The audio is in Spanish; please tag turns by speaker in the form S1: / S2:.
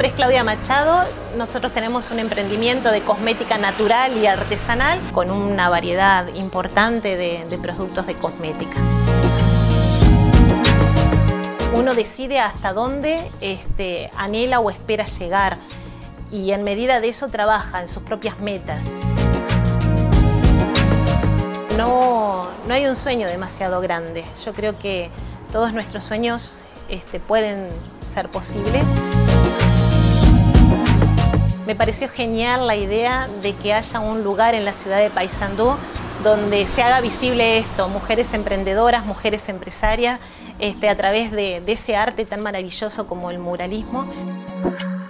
S1: nombre es Claudia Machado. Nosotros tenemos un emprendimiento de cosmética natural y artesanal con una variedad importante de productos de cosmética. Uno decide hasta dónde anhela o espera llegar y en medida de eso trabaja en sus propias metas. No hay un sueño demasiado grande. Yo creo que todos nuestros sueños pueden ser posibles. Me pareció genial la idea de que haya un lugar en la ciudad de Paysandú donde se haga visible esto, mujeres emprendedoras, mujeres empresarias, a través de ese arte tan maravilloso como el muralismo.